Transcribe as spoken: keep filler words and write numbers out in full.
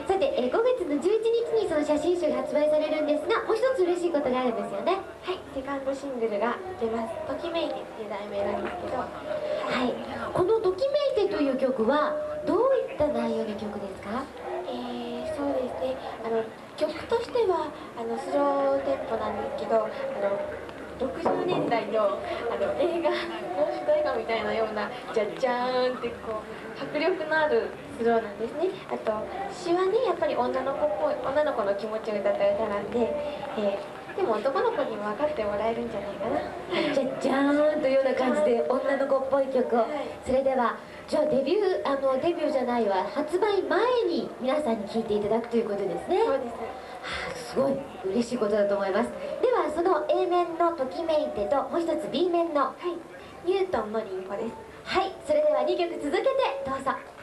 さて、えー、ごがつのじゅういちにちにその写真集が発売されるんですが、もう一つ嬉しいことがあるんですよね。 はい、セカンドシングルが出ます。ときめいてっていう題名なんですけど、ははい、 い、 このときめいてという曲はどういった内容の曲ですか？ えー、そうですね、あの曲としてはあのスローテンポなんですけど、あのろくじゅうねんだいのあの映画の主題歌みたいなようなじゃじゃーんってこう迫力のあるスローなんですね。あと詩はね、やっぱり女の子っぽい、女の子の気持ちを歌った歌なんで、えー、でも男の子にも分かってもらえるんじゃないかな。 じゃじゃーんというような感じで女の子っぽい曲を、はい、それではじゃあデビューあのデビューじゃないわ発売前に皆さんに聴いていただくということですね。 そうです。 はあ、すごい嬉しいことだと思います。ではその A 面のときめいてともう一つ B 面の、 はい、ニュートンのリンゴです。 はい、それではにきょく続けてどうぞ。